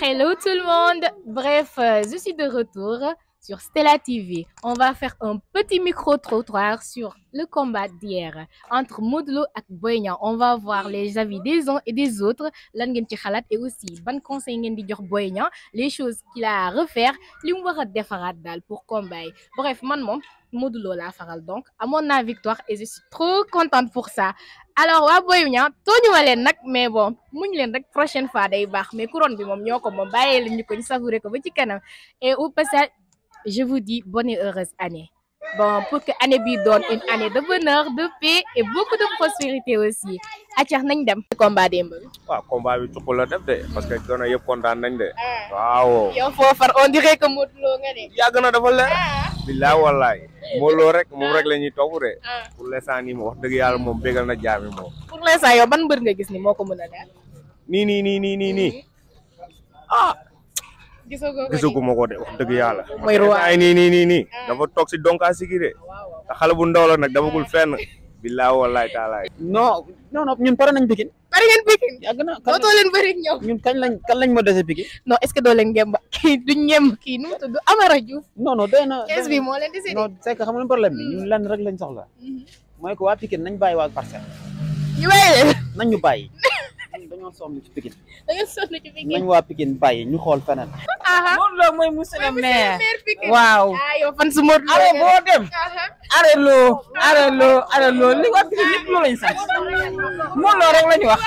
Hello tout le monde. Bref, je suis de retour sur Stella TV. On va faire un petit micro-trottoir sur le combat d'hier entre Modou Lo et Boy Niang. On va voir les avis des uns et des autres, lan ngeen ci xalaat et aussi ban conseil ngeen di jox Boy Niang, les choses qu'il a à refaire, li mu war a defaraat daal pour combat yi. Bref, man moom Modou Lo laa faral donc amoon naa victoire et je suis trop contente pour ça. Alors waa Boy Niang tooñu ma leen nag mais bon muñ leen rek prochaine fois day baax mais couronne bi moom ñoo ko moom bàyyee leen ñu ko ñu savourer ko ba ci kanam et au passage je vous dis bonne et heureuse année. Bon, pour que année bi donne une année de bonheur, de paix et beaucoup de prospérité aussi. Accax nañ dem combat démb bi. waaw combat bi tuq la def de parce que gën a yëpp kontaan nañ de. waaw. yow foo far on dirait que Modou Lo nga de. yàgg na dafa leer. billaay wallaay. Modou Lo rek moom rek la ñuy topp de. pour l'instant nii moom wax dëgg yàlla moom bégal na jaami moom. pour l'instant yow ban mbër nga gis ni moo ko mën a daal. nii. ah. gisaguma ko de wax dëgg yàlla. mooy roi ay nii. dafa toog si donkaa sigi de. te xale bu ndaw la nag damagul fenn. billaay wallaay taalaay. non ñun pare nañ Pikine. pare ngeen Pikine. yàgg na dootoo leen bëri ak ñoom. ñun kan lañ ma dese Pikine. non est-ce que doo leen ngemb kii duñ ngemb kii nu mu tudd Amara Diouf. non doy na. kees bi moo leen dese. non c'est que xam nga problème bi ñun lenn rek lañ soxla. mooy ko waa Pikine nañ bàyyi waa Parcelles. ñu bàyyi leen. nañ ñu bàyyi. dañoo sonn ci Pikine. dañoo sonn ci Pikine. nañ waa Pikine bàyyi ñu xool feneen. Modou Lo mooy monsieur le maire. Pikine. waaw. yow fan su Modou Lo. are boo dem. are loo li waa Pikine lépp loo lañ sant. Modou Lo rek la ñu wax.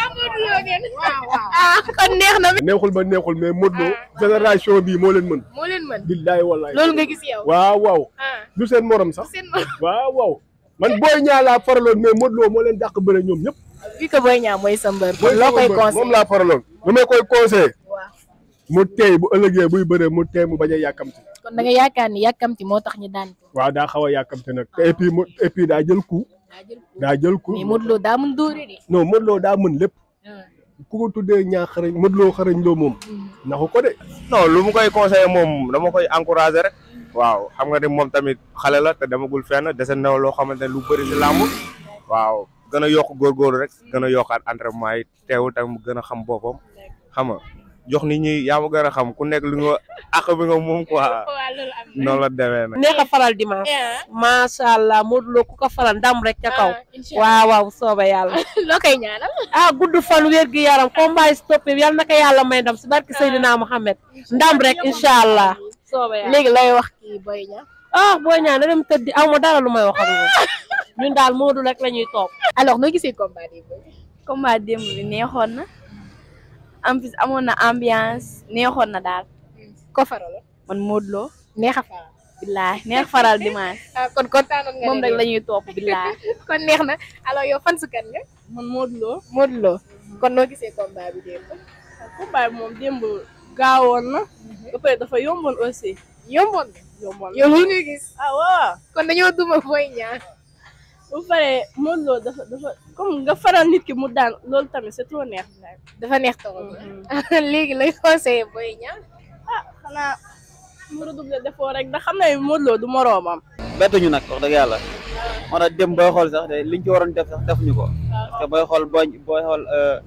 kon neex na. neexul ba neexul mais Modou Lo génération bii moo leen mën. moo leen mën. billaay wallaay. loolu nga gis yow. waaw. du seen morom sax. waaw. man Boy Niang laa faraloon mais Modou Lo moo leen dàq bëre ñoom ñëpp. vu que Boy Niang mooy sa mbër. loo koy conseillé moom laa faraloon. lu may koy conseillé. waaw. mu tey bu ëllëgee buy bëree mu tey mu bañ a yàkkamti. kon da nga yaakaar ni yàkkamti moo tax ñu daan ko. waaw daa xaw a yàkkamti nag. te et puis daa jël coup. daa jël coup mais Modou Lo daa mën dóore de. non Modou Lo daa mën lépp. ku ko tuddee ñaa xarañ Modou Lo xarañ loo moom. naxu ko de. non lu mu koy conseillé moom dama koy encouragé rek. waaw xam nga ni moom tamit xale la te demagul fenn dese na loo xamante ne lu bëri si làmb. waaw gën a yokk góorgóorlu rek gën a yokkaat entraînement yi teewul tamit mu gën a xam boppam xam nga jox nit ñi yaa ma gën a xam ku nekk lu nga àq bi nga moom quoi. noonu la demee nag. neex a faral dimanche. macha allah Modou Lo ku ko faral ndam rek ca kaw. waaw sooba yàlla. loo koy ñaanal. gudd fan wér gi yaram combat yi stoppé yal na ko yàlla may ndam si barki Seydina Mohamed ndam rek incha allah. sooba yàlla léegi lay wax kii Boy Niang. Boy Niang na dem tëddi aw ma dara lu may wax ak moom ñun daal Modou rek la ñuy topp. alors noo gisee combat démb bi. combat démb bi neexoon na en plus amoon na ambiance neexoon na daal. ko faraloon. man Modou Lo. neex a faral. billaay neex faral dimanche. kon kontaanoon nga moom rek la ñuy topp billaay. kon neex na alors yow fan su kan nga. man Modou Lo. Modou Lo. kon noo gisee combat bi démb. combat bi moom démb gaawoon na. ba pare dafa yomboon aussi. yomboon na. yow lu nga gis. waaw. kon dañoo duma Boy Niang. bu paree Modou Lo dafa comme nga faral nit ki mu daan loolu tamit c'est trop neex. dafa neex trop. léegi lay conseillé Boy Niang. xanaa mu redoubler d'effort rek ndax xam na Modou Lo du moroomam. bettuñu nag wax dëgg yàlla. moo tax dem booy xool sax de liñ ci waroon def sax defuñu ko. parce que booy xool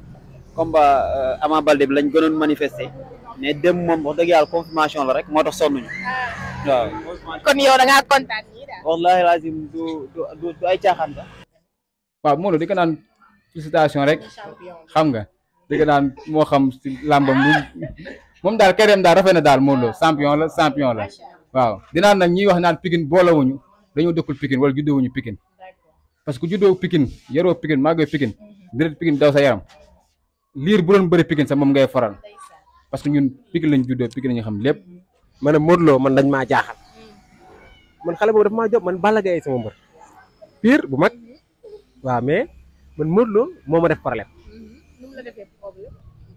combat Ama Baldé bi lañ gënoon manifester. mais dem moom wax dëgg yàlla confirmation la rek moo tax sonnuñu. waaw. kon yow da ngaa kontaan nii daal. wallahi lazim du ay caaxaan sax. waaw Modou di ko naan félicitation rek xam nga di ko naan moo xam si làmbam moom daal kay dem daal rafet na daal Modou Lo champion la waaw dinaan nag ñiy wax naan Pikine boolewuñu dañoo dëkkul Pikine wala juddoo wuñu Pikine parce que juddoo Pikine yaroo Pikine màggee Pikine deret Pikine daw sa yaram liir bu doon bëri Pikine sax moom ngay faral parce que ñun Pikine lañ juddoo Pikine lañu xam lépp. ma ne Modou Lo man dañ maa jaaxal man xale boobu dafa maa job man Balla Gaye sama mbër pire bu mag waaw mais man Modou Lo moo ma def problème. nu mu la defee problème.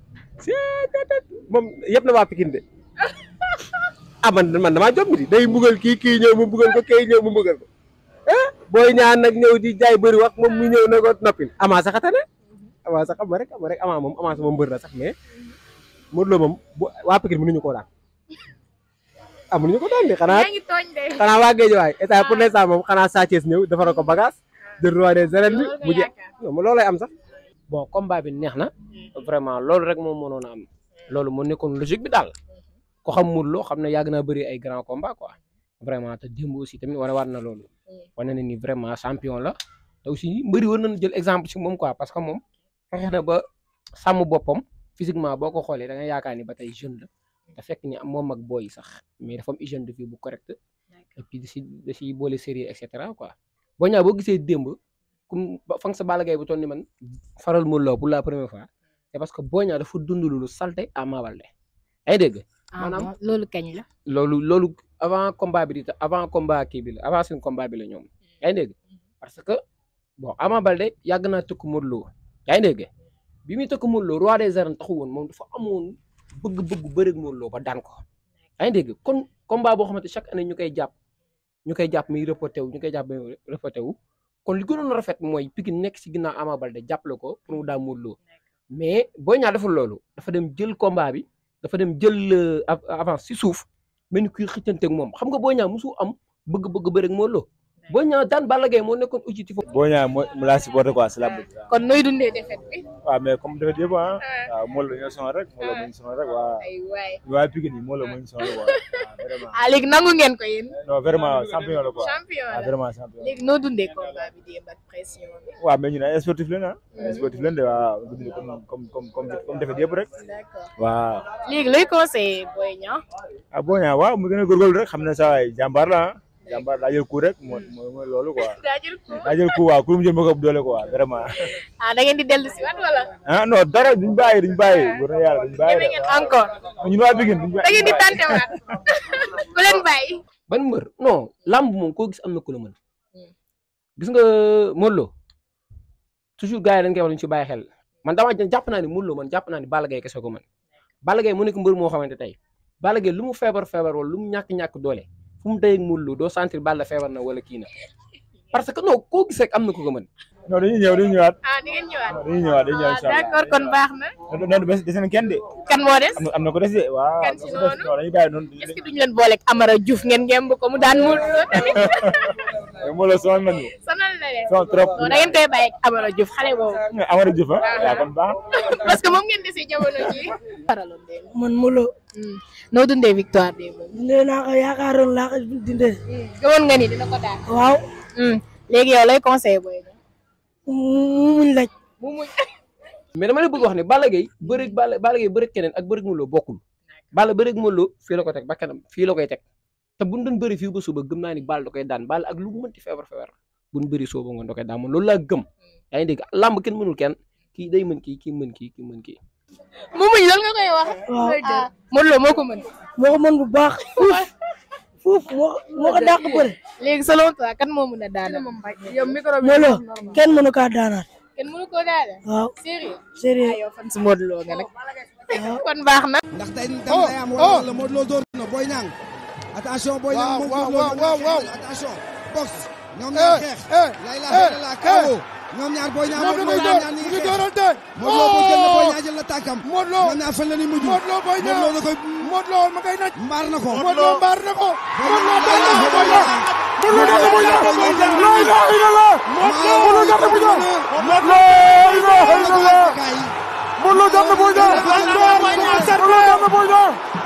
moom yëpp na waa Pikine de man damaa job mi day mbugal kii ñëw mu mbugal ko kii ñëw mu mbugal ko Boy Niang nag ñëw di jaay bëri wax moom mu ñëw na ko noppil Ama sax atane Ama sax xam rek Ama moom Ama sama mbër la sax mais Modou Lo moom waa Pikine mënuñu koo daan. mënuñu ko daan de xanaa waa Guédiawaye état pour l'instant moom xanaa Sa Thiès ñëw defara ko bagage jël roi des arènes bi mu jeex loolu lay am sax. bon combat bi neex na vraiment loolu rek moom mënoon a am loolu moo nekkoon logique bi daal ko xam Modou Lo xam ne yàgg naa bëri ay grand combat quoi vraiment te démb aussi tamit war na loolu wane na ni vraiment champion la te aussi mbëri war nañu jël exemple ci moom quoi parce que moom fexe na ba sàmm boppam physiquement boo ko xoolee da nga yaakaar ni ba tey jeune la te fekk ni moom ak booy sax mais dafa am hygiène de vie bu correct et puis da si boole sérieux et cetera quoi Boy Niang boo gisee démb comme fa nga sa Balla Gaye bu toll ni man faral Modou Lo pour la première fois c'est parce que Boy Niang dafa dund lu salte à Ama Baldé ay dégg maanaam loolu kañ la loolu avant combat bi avant combat kii bi la avant seen combat bi la ñoom yaa ngi dégg parce que bon Ama Baldé yàgg naa tëkk Modou Lo yaa ngi dégg bi muy tëkk Modou Lo roi des arènes taxu woon moom dafa amoon bëgg bëri ak Modou Lo ba daan ko yaa ngi dégg kon combat boo xamante chaque année ñu koy jàpp muy reporté wu kon li gënoon rafet mooy Pikine nekk si ginnaaw Ama Baldé jàppale ko pour mu daan Modou Lo mais Boy Niang deful loolu dafa dem jël combat bi dafa dem jël avance si suuf mel ni kuy xëccanteeg moom xam nga Boy Niang musu am bëgg bëri ak Modou Lo Boy Niang daan Balla Gaye moo nekkoon objectif. Boy Niang mu laa supporté quoi c'est la bëgg. kon nooy dundee défaite bi. waaw mais comme défaite yëpp waaw Modou Lo ñoo sonal rek Modou Lo moo ñu sonal rek waaw. waaye Pikine yi Modou Lo moo ñu sonal quoi vraiment. léegi nangu ngeen ko yéen. non vraiment champion la quoi. champion la vraiment champion. léegi noo dundee combat bi démb ak pression bi. waaw mais ñu ne sportif lañ sportif lañ de waaw comme défaite yëpp rek. d'accord waaw. léegi looy conseillé Boy Niang. Boy Niang waaw mu gën a góorgóorlu rek xam ne saa waay jàmbaar la jàmbaar daa jël coup rek mooy loolu quoi. daa jël coup waaw ku mu jël moo ko ëpp doole quoi vraiment. da ngeen di dellu si waat wala. non dara duñ bàyyi war na yàlla duñ bàyyi. ngeen encore. ñun waa Pikine duñ bàyyi. da ngeen di tante waat ku leen bàyyi. ban mbër non lamb moom koo gis am na ku la mën gis nga Modou Lo toujours gars yi dañ koy wax ñu ci bàyyi xel man dama jàpp naa ni Modou Lo man jàpp naa ni Balla Gaye kese ko mën Balla Gaye mu nekk mbër moo xamante tey Balla Gaye lu mu feebar wala lu mu ñàkk doole fu mu dayeg Modou Lo doo sentir Balla feebar na wala kii na parce que non koo gis rek am na ku ko mën. non dañuy ñëwaat. di ngeen ñëwaat. dañuy ñëwaat incha allah d'accord kon baax na. noonu des na kenn de. kan moo des. am na ko des de waaw. kan ci noonu dañuy bàyyi noonu. est-ce que duñu leen booleeg Amara Diouf ngeen ngemb ko mu daan Modou Lo tamit. Modou Lo sonal nañu. sonal na leen. sonal trop. da ngeen koy bàyyi ak Amara Diouf xale boobu. Amara Diouf waaw kon baax. parce que moom ngeen dese jamono ji. man Modou Lo. noo dundee victoire bi moom. dundee naa ko yaakaaroon laa ko dundee. gëmoon nga ni dina ko daan. waaw. léegi yow lay conseillé Boy Niang. muñ laaj. mais dama la bëgg wax ne Balla Gaye bëri keneen ak bëri Modou Lo bokkul Balla bëri Modou Lo fii la ko teg ba kanam fii la koy teg te buñ doon bëri fii ba suba gëm naa ni Balla da koy daan Balla ak lu mu mënti feebar buñ bëri sooba ngoon da koy daan man loolu laa gëm yaa ngi dégg làmb kenn mënul kenn kii day mën kii mën kii mu muñ loolu nga koy wax. waaw Modou Lo moo ko mën. moo ko mën bu baax fuuf moo ko dàq bëri. léegi selon toi kan moo mën a daanal. yow micro bi Modou Lo kenn mënu kaa daanaat. kenn mënu koo daanal. waaw sérieux yow fan si Modou Lo nga nag. kon baax na. ndax tey tam day am wala Modou Lo door na Boy Niang attention Boy Niang waaw attention box ñoom ñaar xeex la kawo ñoom ñaar Boy Niang Modou Lo ñaar ñi ngi doorante Modou Lo jël na Boy Niang jël na tànkam ñoom ñaar fan la ni mujj Modou Lo Boy Niang Modou Lo da koy Modou Lo ma koy naj mbaar na ko Modou Lo mbaar na ko Modou Lo Boy Niang Modou Lo da Boy Niang la ilaha illallah Modou Lo da Boy Niang la ilaha illallah Modou Lo da Boy Niang Modou Lo da Boy Niang